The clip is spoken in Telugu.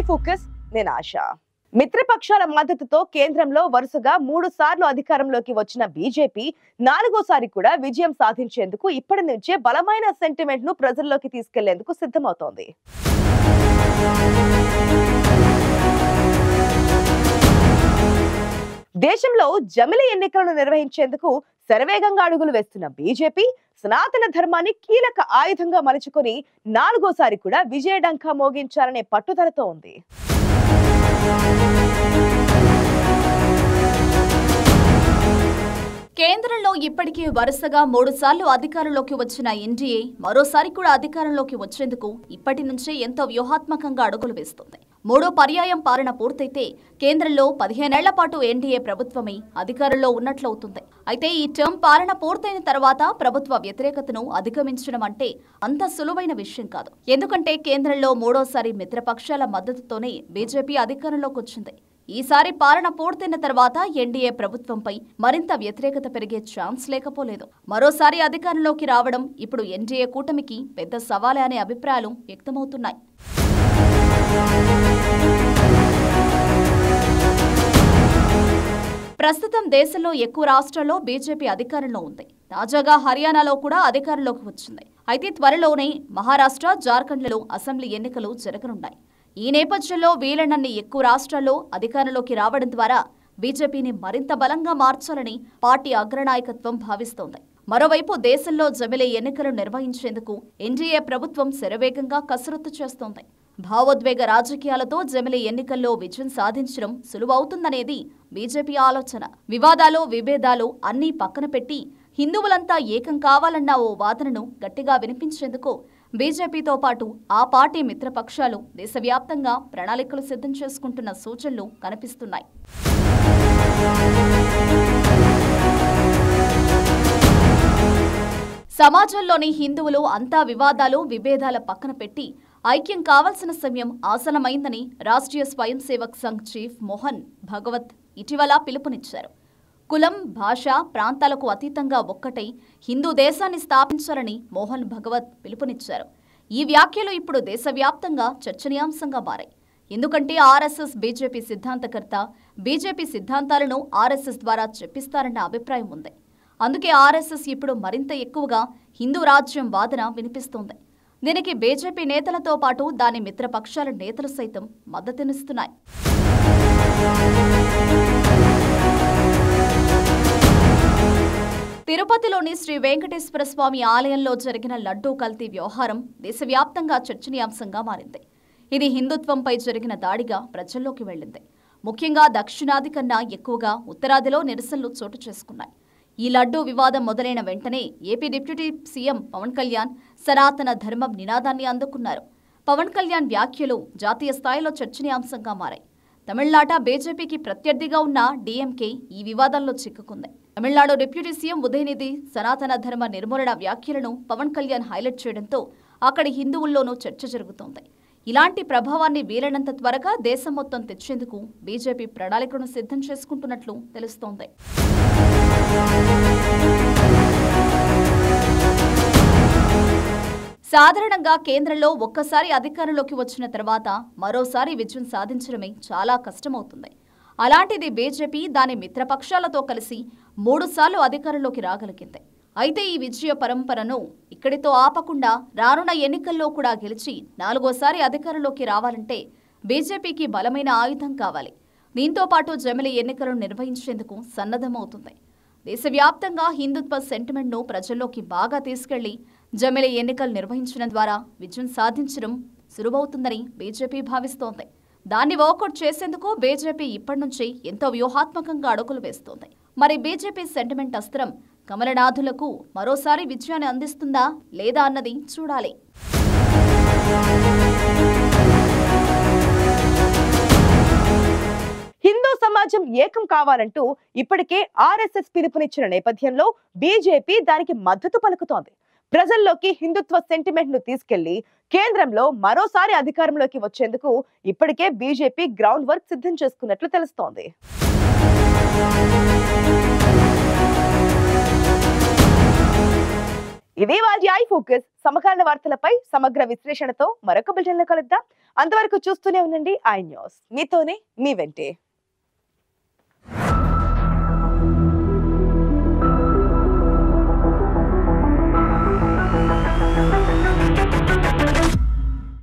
ఫోకస్ నేను ఆశ. మిత్రపక్షాల మద్దతుతో కేంద్రంలో వరుసగా 3 సార్లు అధికారంలోకి వచ్చిన బీజేపీ 4వ సారి కూడా విజయం సాధించేందుకు ఇప్పటి నుంచే బలమైన సెంటిమెంట్ ను ప్రజల్లోకి తీసుకెళ్లేందుకు సిద్ధమవుతోంది. దేశంలో జమిలి ఎన్నికలను నిర్వహించేందుకు శరవేగంగా అడుగులు వేస్తున్న బీజేపీ సనాతన ధర్మాన్ని కీలక ఆయుధంగా మలుచుకొని 4వ సారి కూడా విజయడంకా మోగించాలనే పట్టుదలతో ఉంది. కేంద్రంలో ఇప్పటికీ వరుసగా 3 సార్లు అధికారంలోకి వచ్చిన ఎన్డీఏ మరోసారి కూడా అధికారంలోకి వచ్చేందుకు ఇప్పటి నుంచే ఎంతో వ్యూహాత్మకంగా అడుగులు వేస్తుంది. 3వ పర్యాయం పాలన పూర్తయితే కేంద్రంలో 15 ఏళ్ల పాటు ఎన్డీఏ ప్రభుత్వమే అధికారంలో ఉన్నట్లవుతుంది. అయితే ఈ టర్మ్ పాలన పూర్తయిన తర్వాత ప్రభుత్వ వ్యతిరేకతను అధిగమించడం అంటే అంత సులువైన విషయం కాదు. ఎందుకంటే కేంద్రంలో 3వసారి మిత్రపక్షాల మద్దతుతోనే బీజేపీ అధికారంలోకి వచ్చింది. ఈసారి పాలన పూర్తయిన తర్వాత ఎన్డీఏ ప్రభుత్వంపై మరింత వ్యతిరేకత పెరిగే ఛాన్స్ లేకపోలేదు. మరోసారి అధికారంలోకి రావడం ఇప్పుడు ఎన్డీఏ కూటమికి పెద్ద సవాలే అనే అభిప్రాయాలు వ్యక్తమవుతున్నాయి. ప్రస్తుతం దేశంలో ఎక్కువ రాష్ట్రాల్లో బీజేపీ అధికారంలో ఉంది. తాజాగా హర్యానాలో కూడా అధికారంలోకి వచ్చింది. అయితే త్వరలోనే మహారాష్ట్ర, జార్ఖండ్లలో అసెంబ్లీ ఎన్నికలు జరగనున్నాయి. ఈ నేపథ్యంలో వీలైనన్ని ఎక్కువ రాష్ట్రాల్లో అధికారంలోకి రావడం ద్వారా బీజేపీని మరింత బలంగా మార్చాలని పార్టీ అగ్రనాయకత్వం భావిస్తోంది. మరోవైపు దేశంలో జమిలీ ఎన్నికలు నిర్వహించేందుకు ఎన్డీఏ ప్రభుత్వం శరవేగంగా కసరత్తు చేస్తోంది. భావోద్వేగ రాజకీయాలతో జమిలీ ఎన్నికల్లో విజయం సాధించడం సులువవుతుందనేది బీజేపీ ఆలోచన. వివాదాలు, విభేదాలు అన్నీ పక్కన పెట్టి హిందువులంతా ఏకం కావాలన్న ఓ వాదనను గట్టిగా వినిపించేందుకు బీజేపీతో పాటు ఆ పార్టీ మిత్రపక్షాలు దేశవ్యాప్తంగా ప్రణాళికలు సిద్ధం చేసుకుంటున్న సూచనలు కనిపిస్తున్నాయి. సమాజంలోని హిందువులు అంతా వివాదాలు, విభేదాల పక్కన పెట్టి ఐక్యం కావాల్సిన సమయం ఆసనమైందని రాష్ట్రీయ స్వయం సేవక్ సంఘ్ చీఫ్ మోహన్ భగవత్ ఇటీవల పిలుపునిచ్చారు. కులం, భాష, ప్రాంతాలకు అతీతంగా ఒక్కటై హిందూ దేశాన్ని స్థాపించాలని మోహన్ భగవత్ పిలుపునిచ్చారు. ఈ వ్యాఖ్యలు ఇప్పుడు దేశవ్యాప్తంగా చర్చనీయాంశంగా మారాయి. ఎందుకంటే ఆర్ఎస్ఎస్ బీజేపీ సిద్ధాంతకర్త, బీజేపీ సిద్ధాంతాలను ఆర్ఎస్ఎస్ ద్వారా చెప్పిస్తారన్న అభిప్రాయం ఉంది. అందుకే ఆర్ఎస్ఎస్ ఇప్పుడు మరింత ఎక్కువగా హిందూ రాజ్యం వాదన వినిపిస్తోంది. దీనికి బీజేపీ నేతలతో పాటు దాని మిత్రపక్షాల నేతలు సైతం మద్దతునిస్తున్నాయి. తిరుపతిలోని శ్రీ వెంకటేశ్వర స్వామి ఆలయంలో జరిగిన లడ్డూ కల్తీ వ్యవహారం దేశవ్యాప్తంగా చర్చనీయాంశంగా మారింది. ఇది హిందుత్వంపై జరిగిన దాడిగా ప్రజల్లోకి వెళ్లింది. ముఖ్యంగా దక్షిణాది కన్నా ఎక్కువగా ఉత్తరాదిలో నిరసనలు చోటు చేసుకున్నాయి. ఈ లడ్డూ వివాదం మొదలైన వెంటనే AP deputy CM Pawan Kalyan సనాతన ధర్మం నినాదాన్ని అందుకున్నారు. పవన్ కళ్యాణ్ వ్యాఖ్యలు జాతీయ స్థాయిలో చర్చనీయాంశంగా మారాయి. తమిళనాట బీజేపీకి ప్రత్యర్థిగా ఉన్న డీఎంకే ఈ వివాదంలో చిక్కుకుంది. తమిళనాడు డిప్యూటీ సీఎం ఉదయనిధి సనాతన ధర్మ నిర్మూలన వ్యాఖ్యలను పవన్ కళ్యాణ్ హైలైట్ చేయడంతో అక్కడి హిందువుల్లోనూ చర్చ జరుగుతోంది. ఇలాంటి ప్రభావాన్ని వీలైనంత త్వరగా దేశం మొత్తం తెచ్చేందుకు బీజేపీ ప్రణాళికను సిద్ధం చేసుకుంటున్నట్లు తెలుస్తోంది. సాధారణంగా కేంద్రంలో ఒక్కసారి అధికారంలోకి వచ్చిన తర్వాత మరోసారి విజయం సాధించడమే చాలా కష్టమవుతుంది. అలాంటిది బీజేపీ దాని మిత్రపక్షాలతో కలిసి 3 సార్లు అధికారంలోకి రాగలిగింది. అయితే ఈ విజయ పరంపరను ఇక్కడితో ఆపకుండా రానున్న ఎన్నికల్లో కూడా గెలిచి 4వసారి అధికారంలోకి రావాలంటే బీజేపీకి బలమైన ఆయుధం కావాలి. దీంతో పాటు జమిలీ ఎన్నికలను నిర్వహించేందుకు సన్నద్ధమవుతుంది. దేశవ్యాప్తంగా హిందుత్వ సెంటిమెంట్ను ప్రజల్లోకి బాగా తీసుకెళ్లి జమిలీ ఎన్నికలు నిర్వహించడం ద్వారా విజయం సాధించడం సులువవుతుందని బీజేపీ భావిస్తోంది. దాన్ని వర్కౌట్ చేసేందుకు బీజేపీ ఇప్పటి నుంచి ఎంతో వ్యూహాత్మకంగా అడుగులు వేస్తోంది. మరి బీజేపీ సెంటిమెంట్ అస్త్రం కమలనాథులకు మరోసారి విజయాన్ని అందిస్తుందా లేదా అన్నది చూడాలి. హిందూ సమాజం ఏకం కావాలంటూ ఇప్పటికే ఆర్ఎస్ఎస్ పిలుపునిచ్చిన నేపథ్యంలో బీజేపీ దానికి మద్దతు పలుకుతోంది. ప్రజల్లోకి హిందుత్వ సెంటిమెంట్ ను తీసుకెళ్లి కేంద్రంలో మరోసారి అధికారంలోకి వచ్చేందుకు ఇప్పటికే బీజేపీ గ్రౌండ్ వర్క్ సిద్ధం చేసుకున్నట్లు తెలుస్తోంది. ఇది వాటి హై ఫోకస్ సమకాలీన వార్తలపై సమగ్ర విశ్లేషణతో మరొక బులెటిన్లో కలుద్దాం. అంతవరకు చూస్తూనే ఉండండి ఐ న్యూస్. మీతోనే మీ వెంటే.